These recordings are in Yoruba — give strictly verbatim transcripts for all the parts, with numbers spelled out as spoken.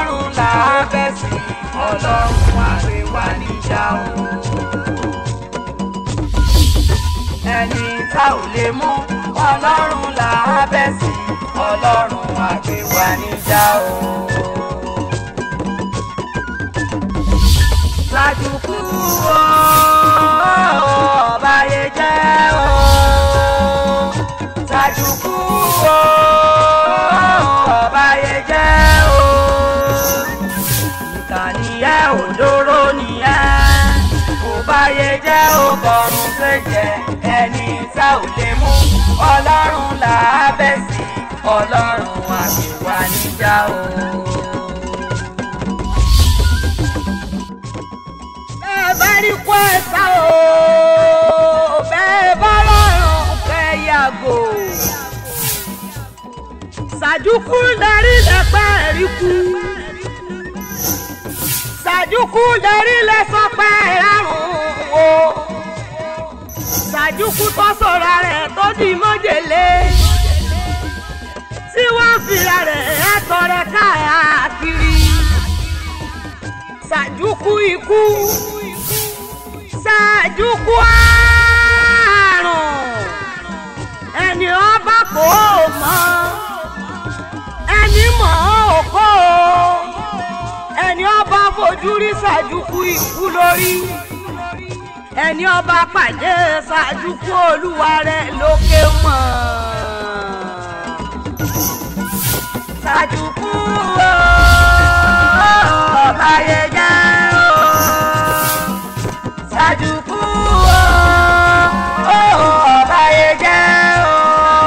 ọlọ́run là á bẹ̀ sí ọlọ́run àgbè wá níjà o. ẹni tá ò lè mú ọlọ́run là á bẹ̀ sí ọlọ́run àgbè wá níjà o. Ṣàjùkú o ọ̀bàyé jẹ́ o. Ṣàjùkú o ọ̀bàyé jẹ́ o. Ìkànnìyẹ òdòrò nìyẹn. Ọ̀bàyé jẹ́ ọgọ́rùn-ún ṣèjẹ́ ẹni tá ò lè mú ọlọ́run là á bẹ̀ sí ọlọ́run àgbèwà níjà o. bẹ́ẹ̀ rí kó ẹ sá o bẹ́ẹ̀ bá lọ́rùn kẹ́ yàgò. Ṣàjùkú lẹ́rí lẹ́pẹ́ rí kú. Ṣàjùkú lẹ́rí lẹ́sọ̀pẹ́ rárùn o. Ṣàjùkú tó sọ̀rọ̀ rẹ̀ tó di mọ́jèlé. Tí wọ́n fìlà rẹ̀ ẹ̀tọ́ rẹ̀ káàkiri. Ṣàjùkú ikú. Ṣàjùkú àrùn. Ẹni ọba kò mọ̀. Ẹni mọ̀ ọ́ kò. Ẹni ọba fojú rí Ṣàjùkú ikú lórí. Ẹni ọba pàdé Ṣàjùkú olúwa rẹ̀ lókè mọ̀. Ṣàjùkú ọ̀bàyé jẹ́ o. Ṣàjùkú ọ̀bàyé jẹ́ o.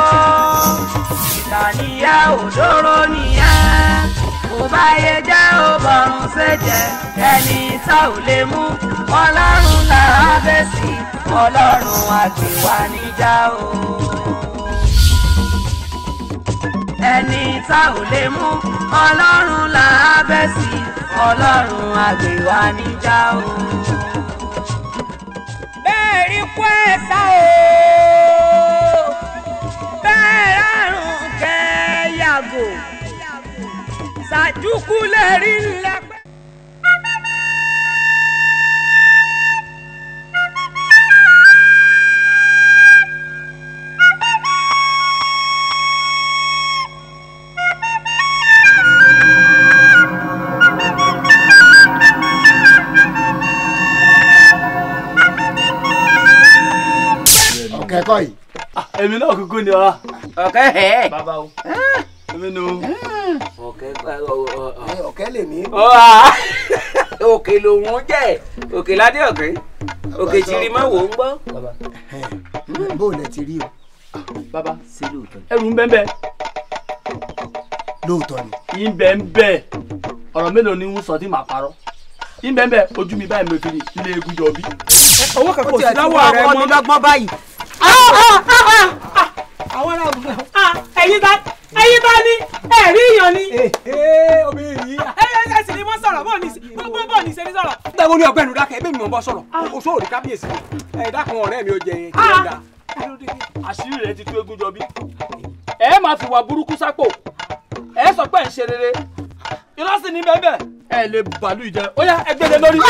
Ìkànnìyẹ òdòrò nìyẹn. Ọ̀bàyé jẹ́ ọgọ́rùn-ún ṣèjẹ́ ẹni tá ò lè mú ọlọ́run là á bẹ̀ sí ọlọ́run àgbèwà níjà o. ẹni tá ò lè mú ọlọ́run là á bẹ̀ sí ọlọ́run àgbèwà níjà o. bẹ́ẹ̀ rí kú ẹ̀ sá o bẹ́ẹ̀ rárùn kẹ́ yàgò. Ṣàjùkú lè rí ńlẹ́pẹ́. Kẹ́kọ̀ọ́ yìí. Èmi náà kúkú ni ọ. Ọ̀kẹ́ ẹ̀. Bàbá o. Èmi nu. Ọ̀kẹ́ ọ̀kẹ́ lè ní. Òkè lòun jẹ́. Òkè ládé ọ̀kẹ́. Òkè tìrì máa wò ń gbọ́. Bó o lẹ ti rí o. Bàbá ṣe lóòótọ́. ẹrù ń bẹ́ẹ̀ bẹ́ẹ̀. Lóòótọ́ ni. Yín bẹ́ẹ̀ ń bẹ́ẹ̀. Ọ̀rọ̀ mélòó ni ń sọ tí màá parọ́. Yín bẹ́ẹ̀ bẹ́ẹ̀ ojú mi báyìí mo fi rí ilé egun jọ bí. Owó kankan ò sí láwọ̀ rẹ̀ mọ́ lọ́gbọ́n báyìí. Àwọn ará àbúrò ẹ̀yin bá ẹ̀yin bá ní ẹ̀rí èèyàn ni. Obìnrin yìí. Ẹ sì ni wọ́n sọ̀rọ̀ bọ́ọ̀ ní bọ́ọ̀ ní sẹ́ni sọ̀rọ̀. Dábò ní ọgbẹ́nu dákẹ́ ẹbí mi mọ̀ bọ́ sọ̀rọ̀. Oṣù òrì kábíyèsí. Ẹ dákun ọ̀rẹ́ mi ò jẹ yẹn kí ẹ dà. Àṣírí rẹ̀ ti tú egun jọ bí. Ẹ máa fi wà burúkú sápò. Ẹ sọ pé ẹ ń ṣe rere. Irọ́ sì ní bẹ́ẹ̀ bẹ́ẹ̀. Ẹ lè bàálù ìjẹ. Ó yá ẹ gbélé lórí.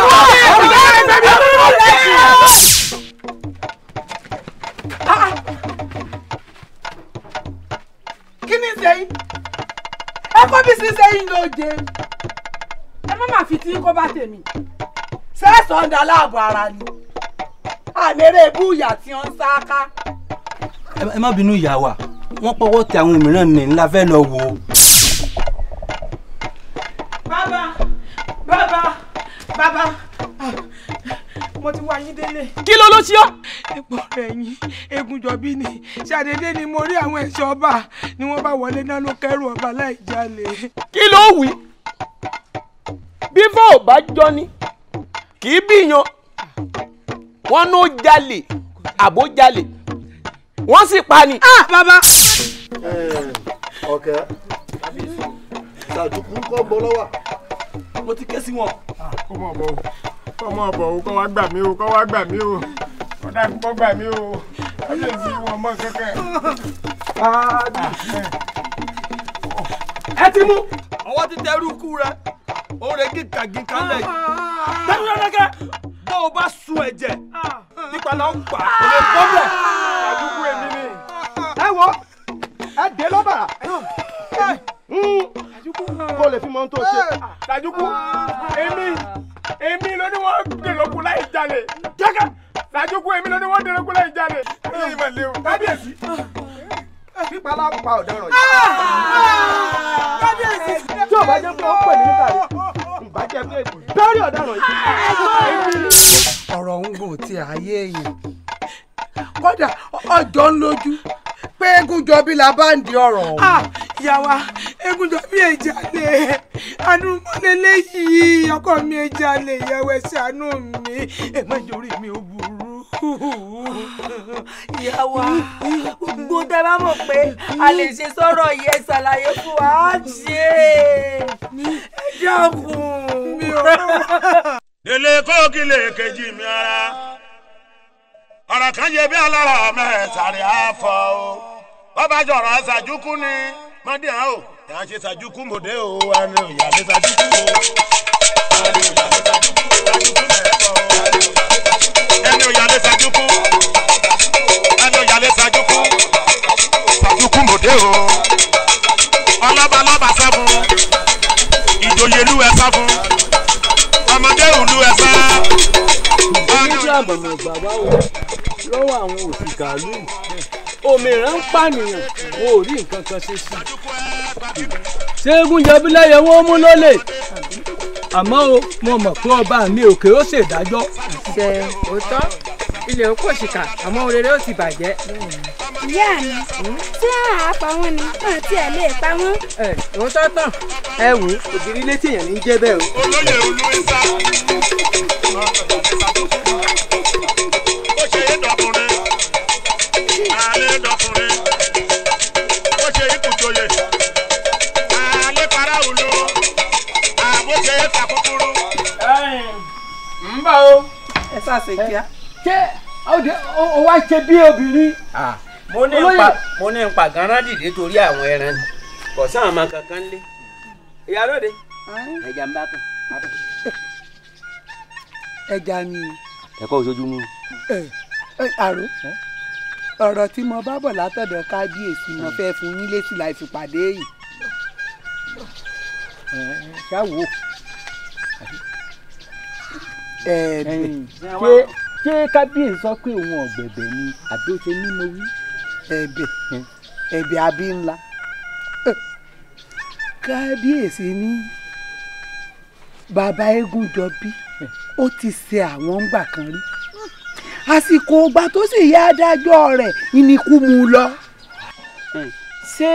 Kí ni sẹ́yìn? Ẹ kọ́ bí sí sẹ́yìn ló jẹ. Ẹ má má fi tí kó bá tèmi. Sẹ́ẹ̀sán dá láàbò ara ni. Àmẹ́rẹ́ ebú ìyà tí wọ́n ń sáká. Ẹ má bínú ìyá wa, wọ́n pọ́wọ́ tẹ àwọn mìíràn ní ńlá fẹ́ lọ wò ó. Bàbá, bàbá, bàbá, mo ti wá yín délé. Kí ló ló ṣí ọ? Ẹ̀pọ̀ rẹ̀ yín, Egunjọbí ni. Ṣàdédé ni mo rí àwọn ẹ̀ṣọ́ ọba ni wọ́n bá wọlé náà ló kẹ́rù ọba láì jalè. Kí ló wí? Bí fọ́ ò bá jọ ni, kì í bíyan. Wọ́n ló jalè, àbó jalè. Wọ́n sì pa ni. Ah, bàbá. Ọ̀kẹ́. Ṣàjùkú kọ́ bọ́ lọ́wọ́. Mo ti ké sí wọn. Kó mọ̀ bọ̀ o, kó mọ̀ bọ̀ o, kó wá gbà mí o, kó wá gbà mí o, kó dà kó gbà mí o, kábíyèsí wọn mọ̀ kẹ́kẹ́. Ẹ ti mú. ọwọ́ ti tẹrú ikú rẹ òun rẹ gíga gíga lẹ́yìn tẹnu lọ́dọ́kẹ́ bó o bá sun ẹ̀jẹ̀ nípa náà ń pa kò lè bọ́ bẹ̀. Ṣàjùkú èmi ni. ẹ wo ẹ dé lọ́bàrà kó lè fi mọ ohun tó ṣe. Ṣàjùkú èmi èmi ló ní wọ́n dèròkú láì jalè. jẹ́kẹ́ Ṣàjùkú èmi ló ní wọ́n dèròkú láì jalè. èyí mà léwu. kábíyèsí pípa lápá ọ̀daràn yìí. kábíyèsí tí ò bá jẹ́ pé ó pè mí níta rẹ̀ ìbá jẹ́ pé bẹ́ẹ̀rì ọ̀daràn yìí. ọ̀rọ̀ ń gùn tí ayé èèyàn kódà ọjọ́ ń lójú pé Egunjọbí la bá ń di ọ̀rọ̀ ọ̀hún. ìyá wa Egunjọbí ẹ̀jẹ̀ alẹ́ àánú mọ́lẹ́lẹ́ yìí ọkọ mi ẹ̀jẹ̀ alẹ́ ìyàwó ẹ̀ ṣàánú mi ẹ̀ má jòrí mi ò burú. ìyá wa gbogbo tẹ bá mọ̀ pé a lè ṣe sọ̀rọ̀ yìí ẹ ṣàlàyé fún wa á ṣe é dákun. ilé kóòkì lè kejì mi ara ọ̀rọ̀ kan yẹ bí alára mẹ́ta rẹ̀ á fọ o bàbá jọ̀rọ̀ Ṣàjùkú ni mọ́dé hàn o yà á ṣe Ṣàjùkú mòdé o ẹni ò yà lé Ṣàjùkú o ẹni ò yà lé Ṣàjùkú Ṣàjùkú mẹ́ẹ̀kọ́ o ẹni ò yà lé Ṣàjùkú ẹni ò yà lé Ṣàjùkú Ṣàjùkú mòdé o ọlọ́ba lọ́ba sá fún ìjòyè ìlú ẹ̀ sá fún ọmọdé ìlú ẹ̀ sá. oníṣẹ́ àbọ̀nà bàbá wo lọ́wọ́ àwọn òṣìkà lóyún òmìnira ń pànìyàn wọn ò rí nǹkan kan ṣe sí i. ṣé Egunjọbí lẹ́yẹ wọn mú lólè àmọ́ o mo mọ̀ pé ọba mi òkè ó ṣèdájọ́. ṣe òótọ́ ilẹ̀ oko òṣìkà àmọ́ òrèrè ó ti bàjẹ́. ìyá mi tí àá pa wọ́n ni náà tí ẹ lè pa wọ́n. ẹ òótọ́ tán. ẹ wò ó ògiri létí èèyàn ní í jẹ́ bẹ́ẹ̀ o. olóyè olúwẹ̀sà ó ṣe é dọkùnrin alẹ́ dọkùnrin ó ṣe é kùjọyè alẹ́ para òlu àbó ṣe é sàkúkúrú. ń bá o. ẹ ṣàṣe kíá. ṣé o wá ṣe bí obìnrin. mo ní npa mo ní npa ganan dìde torí àwọn ẹran ni kò sáà máa kankan lé ìyá lóde ẹja ń bá kan. ẹja ni. ẹ̀kọ́ òṣojú mú. àrò ọ̀rọ̀ tí mo bá bọ̀ látọ̀dọ̀ kábíyèsí mo fẹ́ fún yín létí láì fi pàdé yìí. ṣáwo ṣé ṣé kábíyèsí sọ pé òun ọ̀gbẹ̀bẹ̀ ni àbí ó ṣe ní mo wí. ẹ̀bẹ̀ ẹ̀bẹ̀ àbí ńlá kábíyèsí ní bàbá Egunjọbí ó ti ṣe àwọn ńgbà kan rí àsìkò ọgbà tó sì yá adájọ́ rẹ̀ ìníkú mú un lọ. ṣé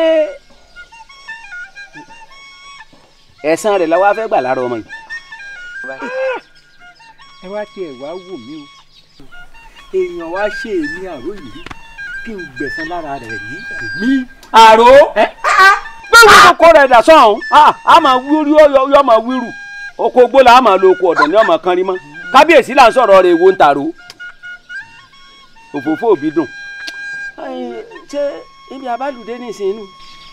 ẹ̀san rẹ̀ la wá fẹ́ gbà lára ọmọ yìí. ẹ wá tiẹ̀ wá wò mí o èèyàn wá ṣe èmi àrò yìí kí n gbẹ̀san lára rẹ̀ yìí mí. àrò gbẹ̀wò kókó rẹ̀ dà sọ̀hún a máa wíru yọ máa wíru oko gbólà a máa lo oko ọ̀dọ̀ ní ọmọ kan rí mọ́ kábíyèsí là ń sọ̀rọ̀ rẹ̀ èwo ń tàró òfófó òbí dùn. ṣé ibi abálùdé ní ìsinú.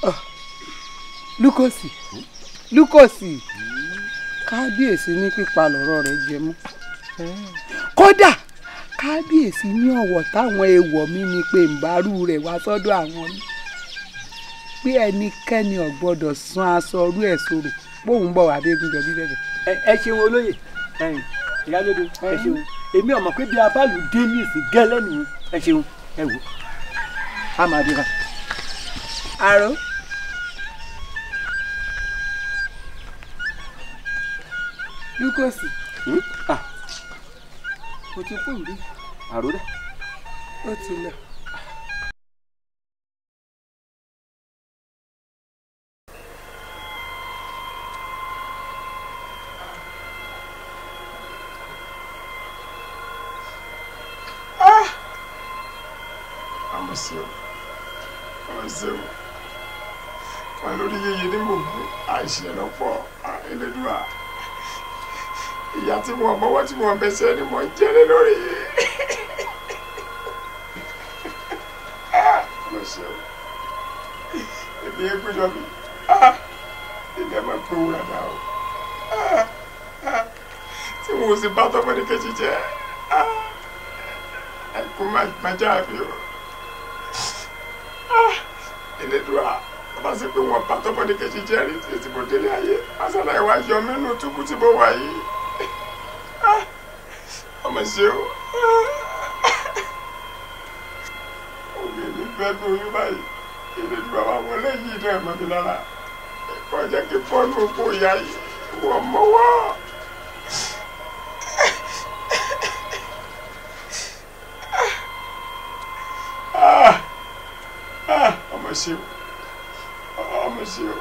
lukosi lukosi kábíyèsí ní pípa lọ́rọ̀ rẹ̀ jẹ mọ́ kódà kábíyèsí ní ọ̀wọ̀ táwọn èèwọ̀ mi ni pé ńbárù rẹ̀ wá sọ́dọ̀ àwọn mi pé ẹnikẹ́ni ò gbọ́dọ̀ san aṣọ orú ẹ̀ sọ̀rọ̀ bóun bọ̀ wá dé Egunjọbí bẹ̀rẹ̀. ẹ ṣeun olóyè ìyálóde ẹ ṣeun èmi ọmọ pé bí abálùdé ní ìsìn gẹ́lẹ́ nìyẹn ẹ ṣeun ẹ wò á máa dira. àrò lukosi mo ti kú ìrí àrò rẹ. ó ti lọ. àmọ́ sí o àmọ́ sí o wọn lórí yeye ní mò ń gbé àìṣe lọ́pọ̀ Elédùà ìyá tí mo mọ́wọ́ tí mo bẹ̀sẹ̀ ni mo ń jẹ́rẹ́ lórí yìí. àmọ́ sí o èmi Egunjọbí ilẹ̀ máa pé wúrà dá o tí mo sì bá tọ́mọdé kejì jẹ́ àìkú má jáàbí o Elédùà bá sì pé wọn bá tọ́mọdé kejì jẹ́ rí tí mo délé ayé masala ìwà yọ mí nù túbú tí mo wà yìí ọmọ ṣe o òbí mi fẹ́ bí oyún báyìí Elédùà wà wọlé yìí náà mọ́ mi lára ẹ̀kọ́ jẹ́ kí fọ́ọ̀nù òkú ìyá yìí wọ́n mọ́wọ́. ọmọ ṣe o ọmọ ṣe o.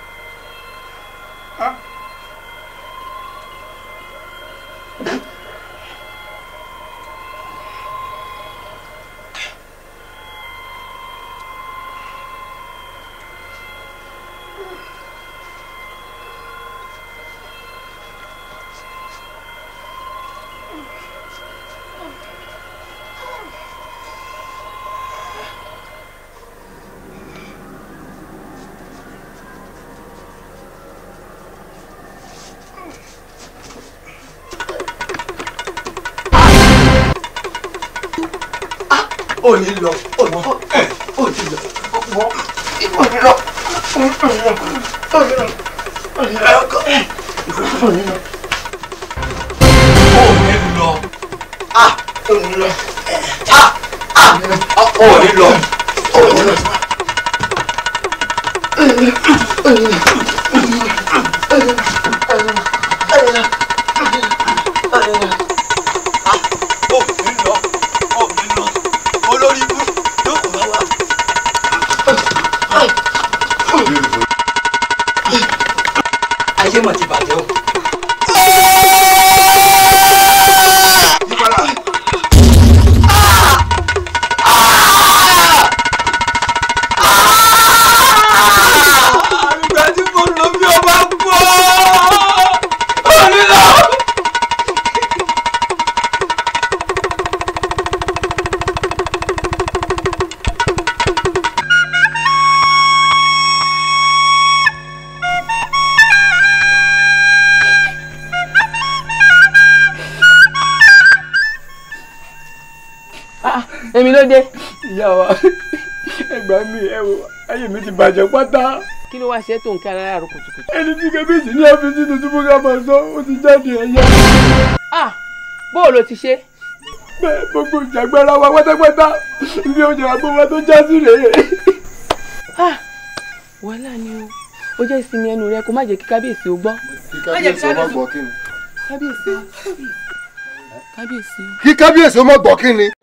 ò ní lọ ò ní lọ ò ní lọ ò ní lọ ò ní lọ ò ní lọ ò ní lọ ọkọ ò ní lọ ò ní lọ ah ò ní lọ ah ah ò ní lọ ò ní lọ ò ní lọ ò ní ayé mọ̀ ti bàjẹ́ o. àgbà tí mo lọ bí ọba gbọ́ onílọ. èmi ló dé. ìyá wa ẹgbàá mi ẹ wo ayé mi ti bàjẹ́ pátá. kí ló wá ṣe tó ń kí ara rò kùtùkùtù. ẹni tí kábíyèsí ní ọ́fíìsì tuntun fún ká máa sọ ó ti jáde ẹ̀yà. ah bóò ló ti ṣe. bẹ́ẹ̀ gbogbo ìjàgbára wa pátápátá bí oúnjẹ àgbọ̀wá tó já sí rèé. ah wàhálà ni o ó jẹ́ ìsinmi ẹnu rẹ kó má jẹ́ kí kábíyèsí ó gbọ́. kí kábíyèsí ó má gbọ́ kí ni. kábíyèsí kábíyèsí. kí kábíyèsí ó má gbọ́ kí ni.